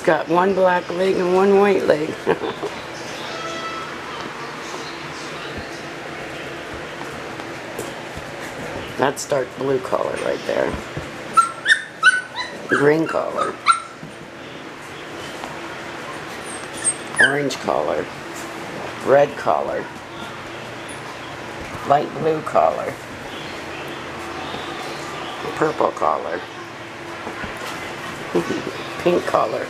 got one black leg and one white leg. That's dark blue collar right there. Green collar. Orange collar. Red collar. Light blue collar. Purple collar. Pink collar.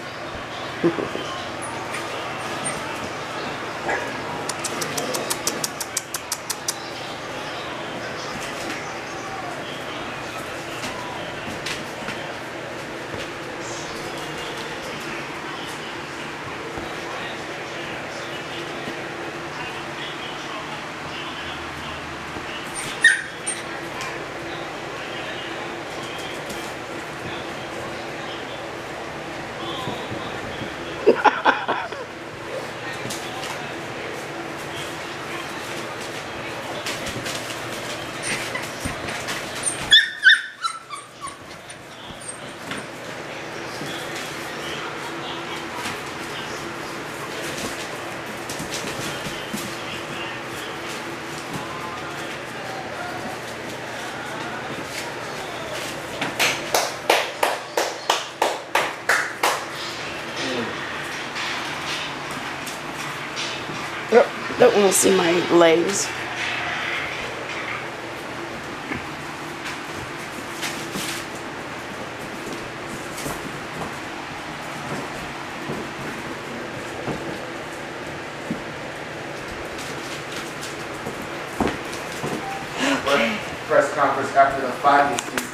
Don't want to see my legs. Press conference after the 5